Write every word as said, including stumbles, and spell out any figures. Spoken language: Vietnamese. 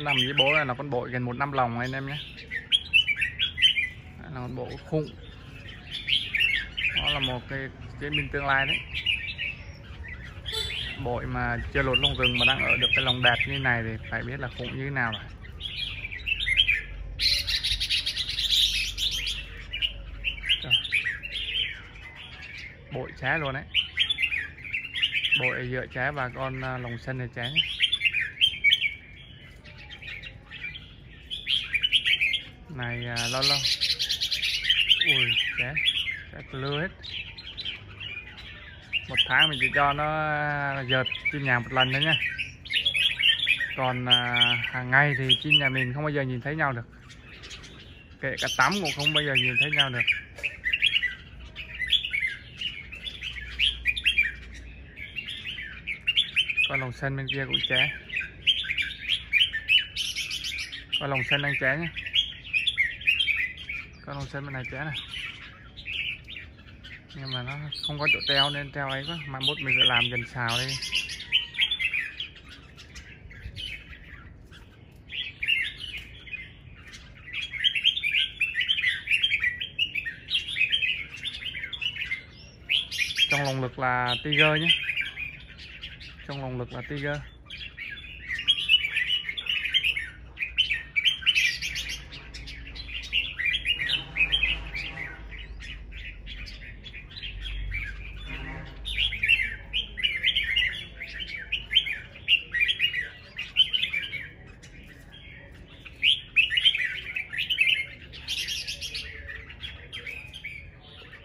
nằm với bố là nó con bội gần một năm lòng anh em nhé. Là một bộ khung. Đó là một cái chế minh tương lai đấy. Bội mà chưa lột lông rừng mà đang ở được cái lồng đẹp như này thì phải biết là khủng như thế nào rồi. Bội trái luôn đấy. Bội dựa trái và con lồng xanh này trái nhé. Này à, lâu lâu. Ui trái, trái lưa hết. Một tháng mình chỉ cho nó dợt chim nhà một lần nữa nha. Còn à, hàng ngày thì chim nhà mình không bao giờ nhìn thấy nhau được. Kể cả tắm cũng không bao giờ nhìn thấy nhau được. Con lồng xanh bên kia cũng ché. Con lồng xanh đang ché nhé. Con lồng xanh bên này ché này. Nhưng mà nó không có chỗ treo nên treo ấy quá. Mai mốt mình sẽ làm dần xào đi. Trong lồng lực là tiger nhé. Trong lồng lực là tiger.